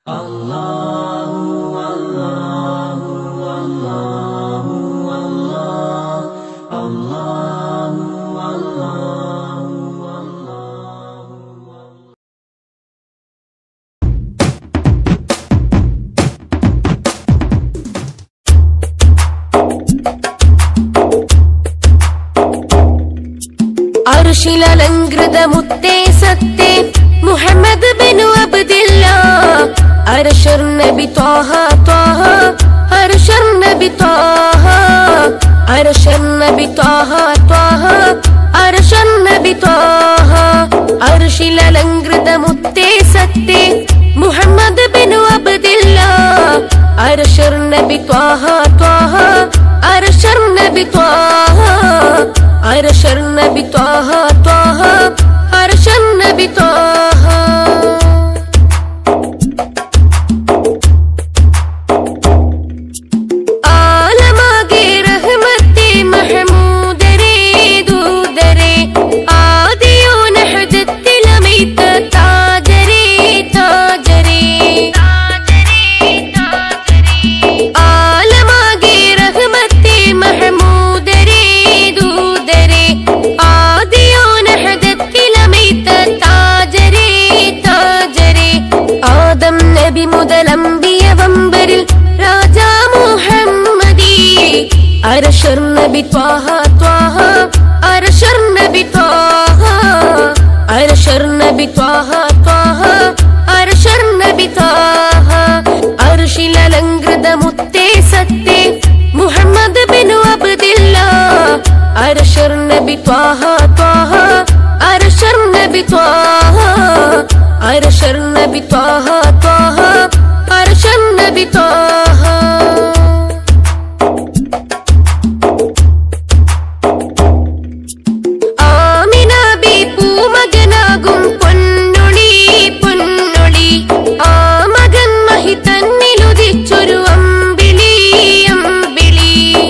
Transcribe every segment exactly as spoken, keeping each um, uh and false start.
അർശിലലങ്കൃത മുത്തേ സത്തേ മുഹമ്മദ് ബിനു അബ്ദില്ലാ അർശർ നബി ത്വാഹ ത്വാഹ അർശർ നബി ത്വാഹ അർശർ നബി ത്വാഹ ത്വാഹ അർശർ നബി ത്വാഹ അർശിലലങ്കൃത മുത്തേ സത്തേ മുഹമ്മദ് ബിനു അബ്ദില്ലാ അർശർ നബി ത്വാഹ ത്വാഹ അർശർ നബി ത്വാഹ അർശർ നബി ത്വാഹ ത്വാഹ അർശർ നബി ത്വാഹ ആലമാകെ റഹ്മത്തെ മഹമൂദരേ ദൂദരേ ആദിയോ നഹദത്തിലമൈത താജരേ താജരേ ആലമാകെ റഹ്മത്തെ മഹമൂദരേ ദൂദരേ ആദിയോ നഹദത്തിലമൈത താജരേ താജരേ ആദം നബി മുതൽ അംബിയ വമ്പരിൽ രാജാ മുഹമ്മദി അർശർ നബി ത്വാഹ ത്വാഹ അർശർ നബി ത്വാഹ അർശർ നബി ത്വാഹ ത്വാഹ അർശർ നബി ത്വാഹ അർശിലലങ്കൃത മുത്തേ സത്തേ മുഹമ്മദ് ബിനു അബ്ദില്ലാ അർശർ നബി ത്വാഹ ത്വാഹ അർശർ നബി ത്വാഹ അർശർ നബി ത്വാഹ ത്വാഹ അർശർ നബി ത്വാഹ ആമിന ബി പൂമകനാകും പൊന്നൊളി പൊന്നൊളി ആ മകൻ മഹി തന്നിലുദിച്ചൊരു അമ്പിളി അമ്പിളി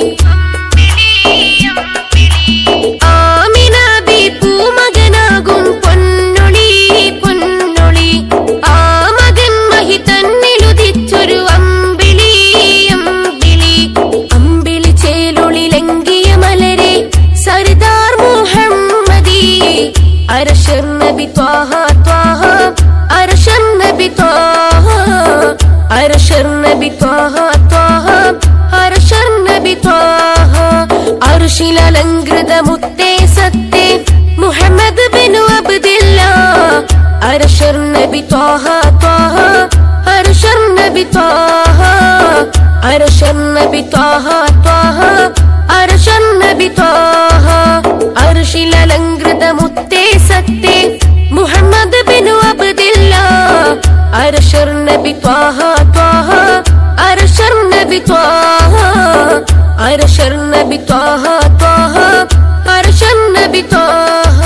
ആമിന ബി പൂമകനാകും പൊന്നൊളി പൊന്നൊളി ആ മകൻ മഹി തന്നിലുദിച്ചൊരു അമ്പിളി അമ്പിളി അമ്പിളി ചേലൊളിലെങ്കിയ മലരെ സർദാർ മുഹമ്മദി അർശർ നബി ത്വാഹ ത്വാഹ അർശർ നബി ത്വാഹ അർശർ നബി ത്വാഹ ത്വാഹ അർശർ നബി ത്വാഹ അർശിലലങ്കൃത മുത്തേ സത്തേ മുഹമ്മദ് ബിനു അബ്ദില്ലാ അർശർ നബി ത്വാഹ ത്വാഹ അർശർ നബി ത്വാഹ അർശർ നബി ത്വാഹ ത്വാഹ അർശർ നബി ത്വാഹ അർശിലലങ്കൃത മുത്തേ സത്തേ മുഹമ്മദ് ബിനു അബ്ദില്ലാ അർശർ നബി ത്വാഹ ത്വാഹ അർശർ നബി ത്വാഹ അർശർ നബി ത്വാഹ ത്വാഹ അർശർ നബി ത്വാഹ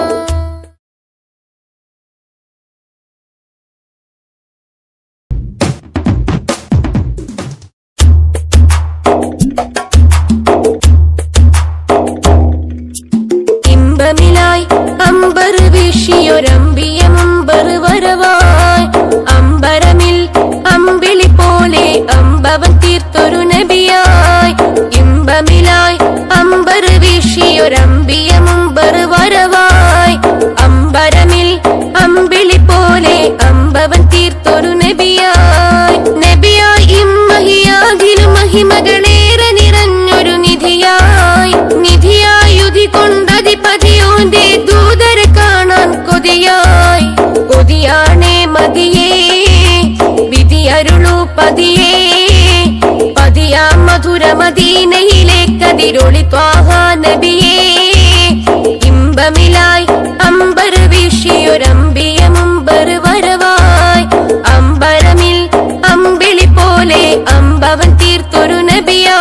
ഇമ്പമിലായി അമ്പർ വീശിയൊരമ്പിയ മുമ്പർ വരവായി അമ്പരമിൽ അമ്പിളി പോലെ അമ്പവൻ തീർത്തൊരു നബിയായി ഇമ്പമിലായി അമ്പർ വീശിയൊരമ്പിയ മുമ്പർ വരവായി അമ്പരമിൽ അമ്പിളി പോലെ അമ്പവൻ തീർത്തൊരു നബിയായി നബിയായി ഇമ്മഹിയാകിലും മഹിമകളേറെ നിറഞ്ഞൊരു നിധിയായി നിധിയായി യുധി കൊണ്ടതിപതിയോന്റെ ദൂതരെ കാണാൻ കൊതിയായി കൊതിയാണേ മതിയേ വിധിയരുളു പതിയേ പതിയാ മധുര മദീനയിലെ കതിരൊളി ത്വാഹ നബിയേ ഇമ്പമിലായി അമ്പർ വീശിയൊരമ്പിയ മുമ്പർ വരവായി അമ്പരമിൽ അമ്പിളി പോലെ അമ്പവൻ തീർത്തൊരു നബിയാ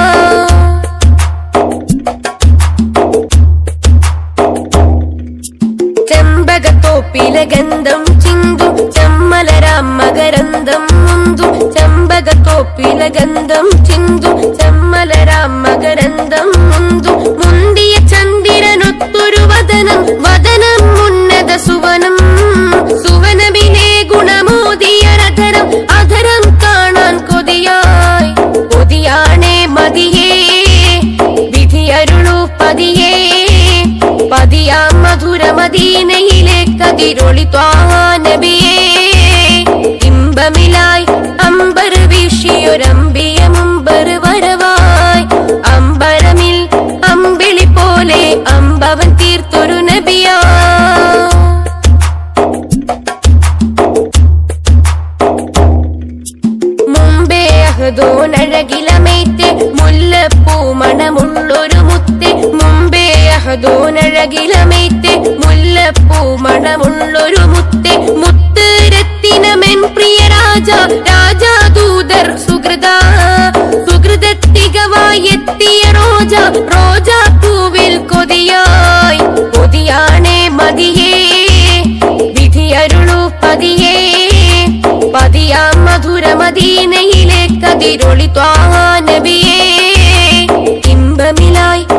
ചെമ്പകത്തോപ്പിലെ ഗന്ധം ചിന്തും ചെമ്മലരാം മകരന്തം മുന്തും ചെമ്പകത്തോപ്പിലെ ഗന്ധം ചിന്തും ചെമ്മലരാം മകരന്തം മുന്തും മുന്തിയ ചന്ദ്രനൊത്തൊരു വദനം വദനം ഉന്നത സുവനം സുവനമിലെ ഗുണമോദിയ രഥനം കതിരൊളി ത്വാഹ നബിയേ ഇമ്പമിലായി അമ്പർ വീശിയൊരമ്പിയ മുമ്പർ വരവായി അമ്പരമിൽ അമ്പിളി പോലെ അമ്പവൻ തീർത്തൊരു നബിയാ മുമ്പേ അഹദോനഴകിലമേറ്റ് മുല്ലപ്പൂ മണമുള്ളൊരു മുത്തെ മുമ്പേ അഹദോനഴകിലമേറ്റ് മുല്ലപ്പൂ മണമുള്ളൊരു മുത്തെ മുത്ത് രത്തിനമെൻ പ്രിയ രാജ രാജാദൂതർ സുഹൃത സുഹൃതത്തികവായി എത്തിയ റോജ റോജാ പൂവിൽ കൊതിയായി കൊതിയാണേ മതിയേ വിധിയരുളു പതിയേ പതിയാം മധുര മദീനയിലെ കതിരൊളി ത്വാഹ നബിയേ ഇമ്പമിലായി